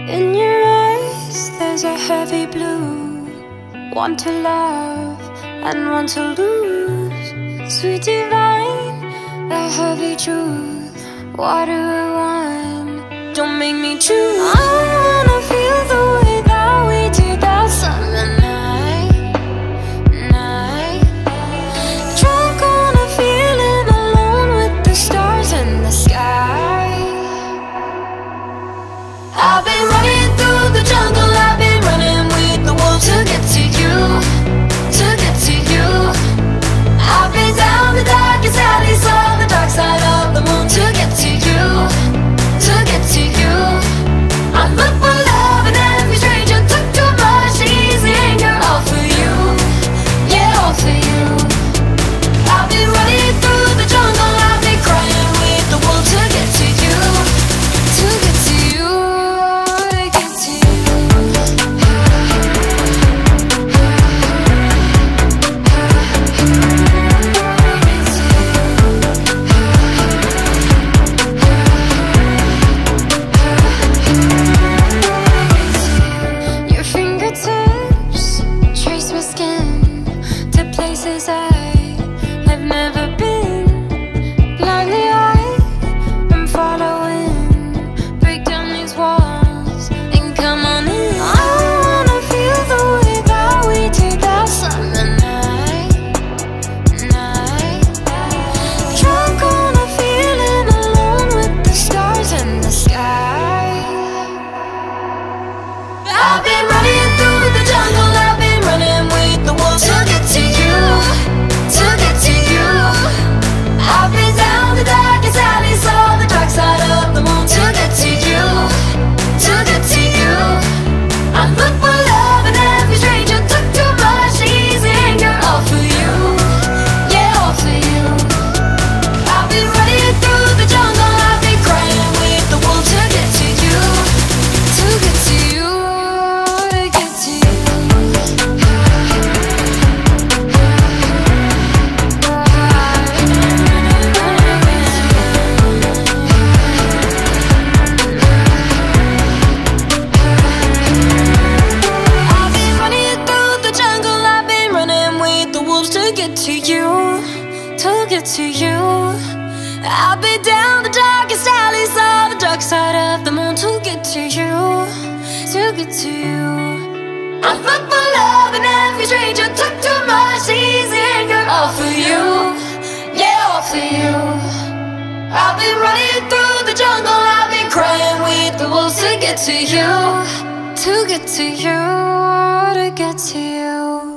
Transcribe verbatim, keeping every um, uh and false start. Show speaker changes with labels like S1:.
S1: In your eyes there's a heavy blue, one to love and one to lose. Sweet divine, the heavy truth. What do I want? Don't make me choose. I wanna feel the way that we did that summer night, night. Drunk on a feeling, alone with the stars in the sky. I've been running through the jungle, I've been running with the wolves to get to you, to get to you. I've been down the darkest alleys on the dark side of the moon to get to you, to get to you. I look for love in every stranger, took too much easy anger, all for you, yeah, all for you. I've been running through the jungle, I've been crying with the wolves to get to you, to get to you. To get to you, I'll be down the darkest alleys on the dark side of the moon to get to you, to get to you. I look for love in every stranger, took too much easy anger, all for you, yeah, all for you. I've been running through the jungle, I've been crying with the wolves to get to you, to get to you, to get to you.